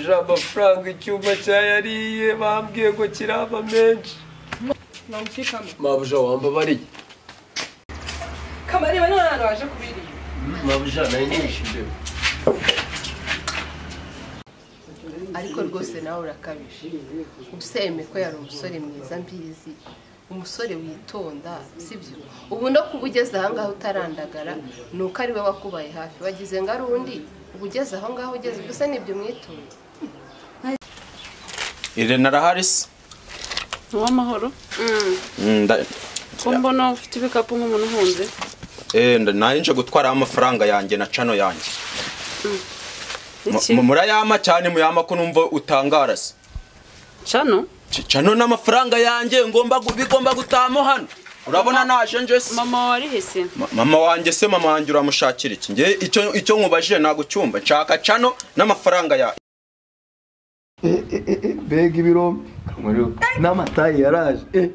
amafaranga icyuma cyayariye bambwiye ngo kiraba menshi. Mabuja wambabariye. Kamari bano nano waje kubiriye. Mabuja nayo nishije. Ariko rwose nawe urakabije. Useme ko yari umusore mwiza mbizi. Umusore witonda sibyo. Ubu no kubugeza aha ngaho utarandagara nuko ari we wakubaye hafi. Wagize ngo ari undi ubugeze aho ngaho ugeze gusa nibyo mwitonda. Irene araharisi. W'amahoro. Ko mbona ufite ibikapu nk'umuntu uhunze. Naje nje gutwara amafaranga yanjye na cano yanjye. Murayama cyane muyama ko numva utangarase. Cano? Cano n'amafaranga yanjye bigomba gutamo hano. Urabona naje nje se. Mama wari hese. Mama wanjye se mama wanjye uramushakira iki? Nge icyo nkubajije nago cyumba nshaka cano n'amafaranga ya. Bega ibirombe. Kamaro n'amatayi yaraje.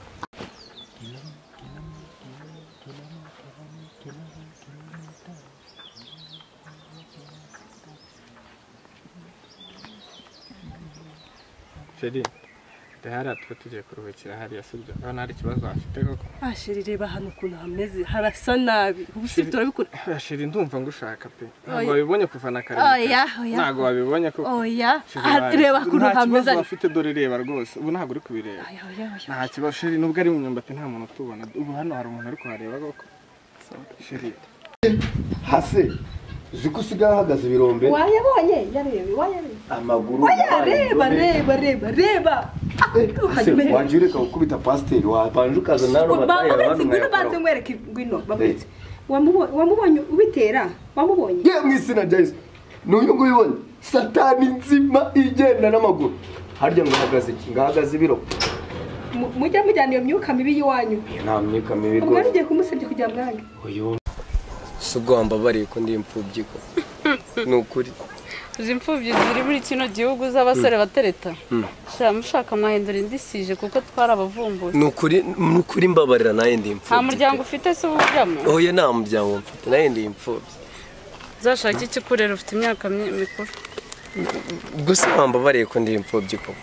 Sheri, dahara tugiye kuruhukira hariya sibyo. Abana hari ikibazo afite koko. Sheri reba hano ukuntu hameze harasa nabi. Ubusibye turabikora. Sheri ndumva ngushaka pe. Ntabwo wabibonye kuva na kare. Oya. Ntabwo wabibonye koko. Oya. Reba ukuntu hameze. Afite dore reba rwose. Ubu ntabwo uri kubireba. Nta kibazo Sheri nubwo ari mu myumbati nta muntu tubona. Ubu hano hari umuntu ari kuhareba koko. Sheri. Hase. Ziko sigaho hagaze ibirombe. Wayabonye yarebe wayarebe. Amaguru. Reba. Wajireka ukubita pasiteri wabanje ukaza naro bataya abantu. Ngwino banze ngwereke ngwino babitse. Wamubonye ubitera? Wamubonye? Ye mwisina James. Nuyu nguyibonye. Satani nzima igenda n'amaguru. Harya ngo hagaze ngahagaze ibiro. Mujya mujyana iyo myuka mibi yiwanyu. Nta myuka mibi rwose. Ubwo ngiye kumusebye kujya mwange. Oyo. Subwo wambabariye ko ndi imfubyi ko. Nukuri. Uzi imfubyi ziri muri kino gihugu z'abasore batereta. Mushaka mwahindura indisije kuko twarabavumbuye. Nukuri mbabarira naye ndi imfubyi. Nta muryango ufite se ubujyamo? Oya nta muryango mfite naye ndi imfubyi. Zashaka iki kurera ufite imyaka mikuru. Gusa wambabariye ko ndi imfubyi ko.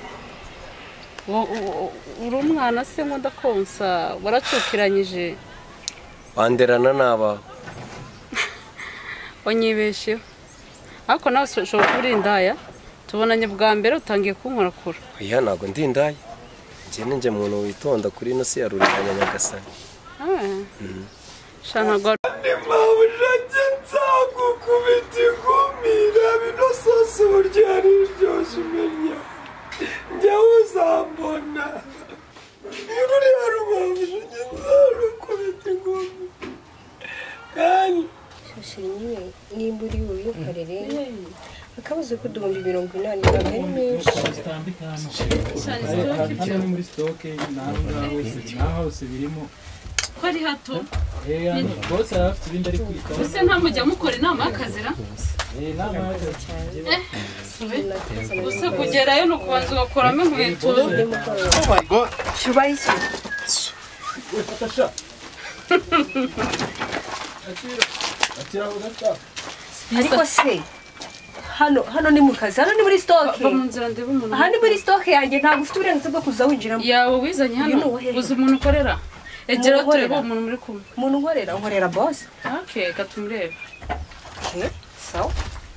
Uri umwana se ngo ndakonsa waracukiranyije. Wanderana naba. Onyibesheho. Ariko nawe ushobora kuri indaya. Tubonanye bwa mbere utangiye kunkorakura. Oya ntago ndi indaya. Nje muntu witonda kuri ino si yarurikanya Nyagasani. Shanago. Mabuja nzagukubita ingumira bino sose burya ari ryose umenya. Njya uzambona. Yuri yarubabuja nzagukubita ingumira. Kandi Shimwe nimburi uyikorere. Akabuze kuduhumbi 80 ari menshi. Hano muri stock naho hose birimo. Kwari hato. Bose afite ibindi ari kwita. Ese nta mujya mukora inama y'akazira? Inama y'akazi. Use kugerayo no kubanza ugakoramo inkweto. Oh my god. Shubaye iki? Atasha. Atira ugata. Ariko se hano ni mu kazi hano ni muri stock. Mu nzira ndeba umuntu. Aha ni muri stock yanjye ntabwo ufite uburenganzira bwo kuza winjiramo. Yawe wizanye hano. Uzi umuntu ukorera. Egera tureba umuntu muri kumwe. Umuntu nkorera boss. Okay, katumurebe. Okay, so.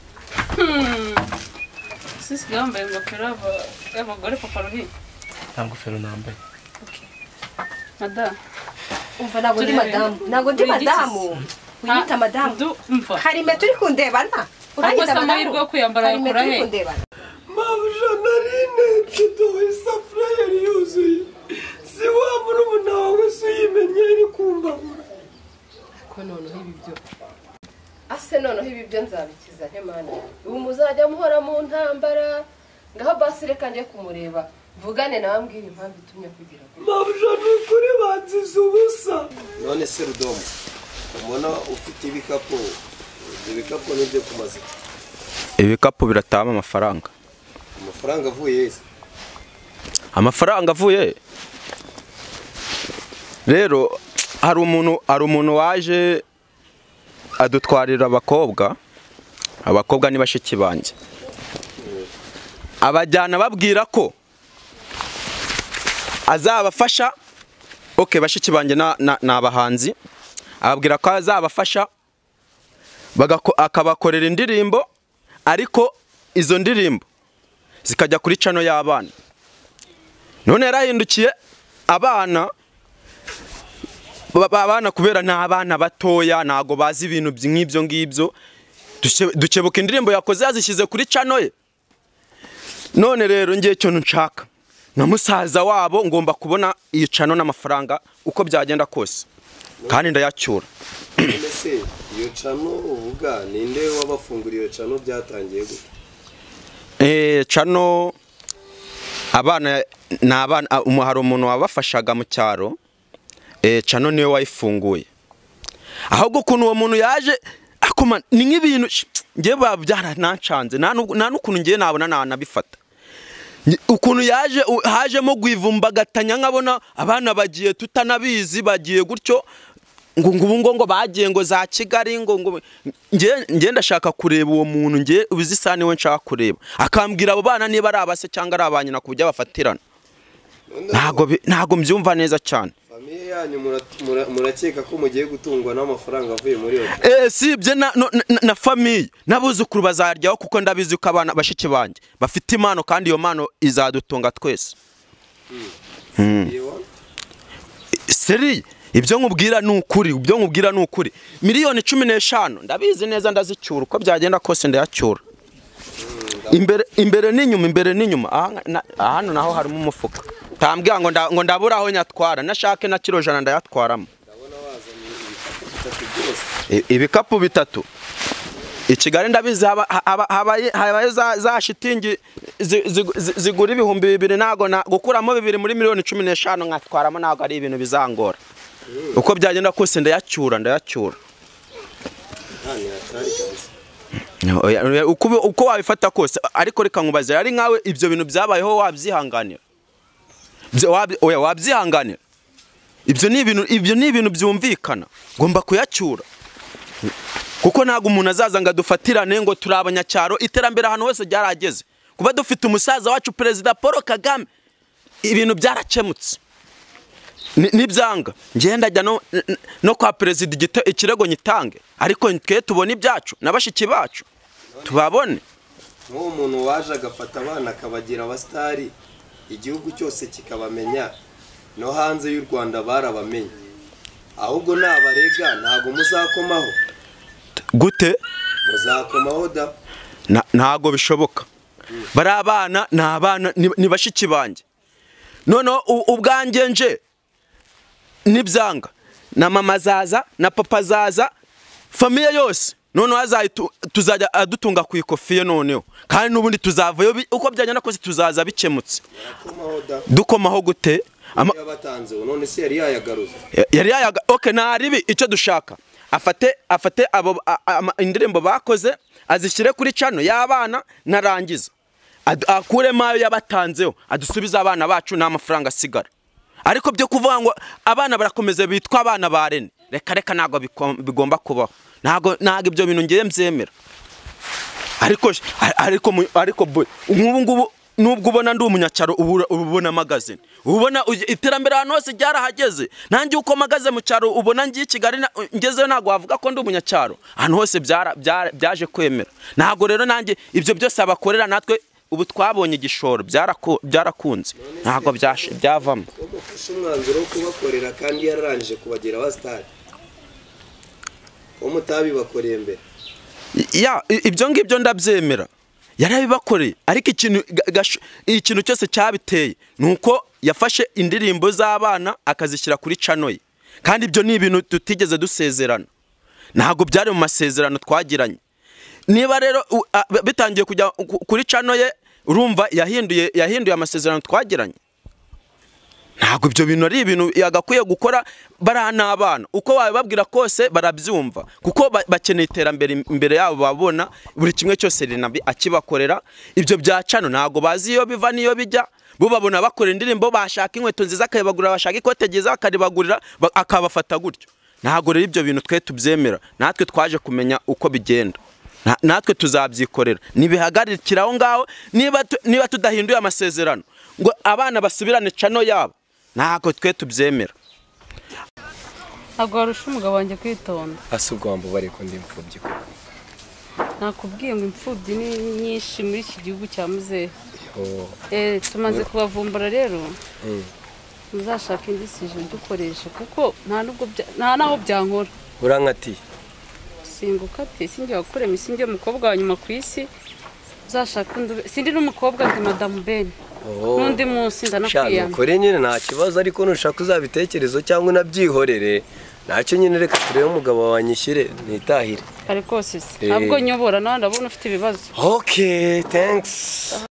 Sisi gambaye ingofero y'abagore papa ruhi. Nta ngofero nambaye. Okay. Madam. Umva ntabwo ndi madamu. Ntabwo ndi madamu. Uyita madamu. Hari me turi kundebana. Uranyita amahirwe yo kuyambara yakura he? Mabuja narinetse dohe isafuriya yari yuzuye. Si wa murumuna wawe se uyimenye iri kumbabura. Ko noneho ibi byo. Ase noneho ibi byo nzabikiza ntemana. Ubu muzajya muhora mu ntambara. Ngaho basi reka nje kumureba. Vugane nawe mbwira impamvu itumye kugira. Mabuja nukuri banziza ubusa. None se Rudomo, umona ufite ibikapu n'ibyo kumaze. Ibikapu biratama amafaranga. Amafaranga avuye ese? Amafaranga avuye. Rero hari umuntu waje adutwarira abakobwa ni bashiki banje. abajyana babwira ko azabafasha. Okay, bashiki banjye n'abahanzi, ababwira ko azabafasha akabakorera indirimbo, ariko izo ndirimbo zikajya kuri channel y'abana. None yarahindukiye abana kubera n'abana batoya ntago bazi ibintu nk'ibyo ngibyo, dukebuka indirimbo yakoze yazishyize kuri channel ye. None rero ngiye cyo nshaka na musaza wabo ngomba kubona iyo channel n'amafaranga uko byagenda kose, kandi ndayacyura. Ese iyo channel uvuga ninde wabafunguriye iyo channel byatangiye gute? Channel abana hari umuntu wabafashaga mu cyaro, channel niwe wayifunguye. Ahubwo ukuntu uwo muntu yaje akoma ni nk'ibintu ngiye byaranancanze, nta n'ukuntu ngiye nabona nabifata. Ukuntu hajemo gwivumbagatanya nkabona abana bagiye tutanabizi, bagiye gutyo ngo bagiye ngo za Kigali ngo ngiye ndashaka kureba uwo muntu, ngiye ubizi sani we nshaka kureba, akambwira abo bana niba ari abase cyangwa ari abanyina kubujya bafatirana. Ntago mbyumva neza cyane. Famiye yanyu murakeka ko mugiye gutungwa n'amafaranga avuye muri yo? Sibye na famiye n'abuzukuru bazaryaho, kuko ndabizi ko abana bashiki banjye bafite impano, kandi iyo mpano izadutunga twese. Seri ibyo nkubwira ni ukuri, miliyoni 15 ndabizi neza ndazicyura, uko byagenda kose ndayacyura. Imbere n'inyuma hano naho harimo umufuka. Tambwira ngo ndabura aho nyatwara, nashake na kilo 100 ndayatwaramo. Ndabona wazanye ibikapu 3. I Kigali ndabizi habaye za shitingi zigura 2,000, nago gukuramo 2 muri miliyoni 15 nkatwaramo, nago ari ibintu bizangora. Uko byagenda kose ndayacyura. Uko wabifata kose, ariko reka nkubaze, ari nkawe ibyo bintu byabayeho wabyihanganira? Wabyihanganira? Ibyo ni ibintu byumvikana, ngomba kuyacyura. Kuko ntago umuntu azaza ngo adufatirane ngo turi abanyacyaro. Iterambere ahantu hose ryarageze, kuba dufite umusaza wacu Perezida Paul Kagame, ibintu byarakemutse. Nibyanga ngenda ajya no kwa Perezida ikirego nyitange, ariko twe tubone ibyacu n'abashiki bacu tubabone. Nk'uwo muntu waje agafata abana akabagira abastari, igihugu cyose kikabamenya, no hanze y'u Rwanda barabamenye, ahubwo nabarega ntago muzakomaho. Gute? Muzakomaho da? Ntago bishoboka. Bari abana ni bashiki banjye. None ubwanjye nje nibyanga na mama zaza na papa zaza, famiye yose none tuzajya adutunga ku ikofiye noneho, kandi n'ubundi tuzavayo uko byagenda kose tuzaza bikemutse. Dukomaho gute? Yabatanze none se yari yayagaruza? Okay, naribi icyo dushaka afate abo indirimbo bakoze azishyire kuri channel y'abana, narangiza akuremo ayo yabatanzeho, adusubiza abana bacu n'amafaranga asigara. Ariko byo kuvuga ngo abana barakomeza bitwa abana ba Rene, reka nago bigomba kubaho. Nago ibyo bintu ngiye mbyemera. Ariko boy, ngubu nubwo ubona ndi umunyacyaro ubona magazine, ubona iterambere ahantu hose ryarahageze. Nanjye uko magaze mu cyaro ubona ngiye Kigali ngezeyo, nago wavuga ko ndi umunyacyaro. Ahantu hose byaje kwemera. Nago rero nanjye ibyo byose abakorera natwe ubu twabonye igishoro byarakunze, ntago byavamo. Umufasha umwanzuro wo kubakorera kandi yararangije kubagira abastari, umutabi bakoreye mbere. Ibyo ngibyo ndabyemera, yarabibakoreye. Ariko ikintu cyose cyabiteye nuko yafashe indirimbo z'abana akazishyira kuri channel ye, kandi ibyo ni ibintu tutigeze dusezerana, ntago byari mu masezerano twagiranye. Niba rero bitangiye kujya kuri channel ye, urumva yahinduye amasezerano twagiranye. Ntago ibyo bintu ari ibintu yagakwiye gukora. Barana abana uko bababwira kose barabyumva, kuko bakeneye iterambere imbere yabo, babona buri kimwe cyose Rinabi akibakorera. Ibyo bya channel ntago bazi iyo biva niyo bijya, bo babona bakora indirimbo, bashaka inkweto nziza akayibagurira, bashaka ikote ryiza akaribagurira, akabafata gutyo. Ntago rero ibyo bintu twe tubyemera, natwe twaje kumenya uko bigenda. natwe tuzabyikorera nibihagarikira aho ngaho niba tudahinduye amasezerano ngo abana basubirane cano yabo ntabwo twe tubyemera. Ntabwo warusha umugabo wanjye kwitonda. asubwo wambubare ko ndi imfubyi ko nakubwiye ngo imfubyi ni nyinshi muri iki gihugu cya muzehe. Tumaze kubavumbura rero muzashaka indisije dukoresha kuko nta naho byankora. urankati singukate sinjye wakore misinjye umukobwa wa nyuma ku isi uzashaka sindi n'umukobwa ndi Madame Ben n'undi munsi ndanakwiyana kore nyine nta kibazo ariko nushaka uzabitekerezo cyangwa unabyihorere ntacyo nyine reka turebe umugabo wanyishyire nitahire ariko se ntabwo nyobora nawe ndabona ufite ibibazo. Okay, thanks.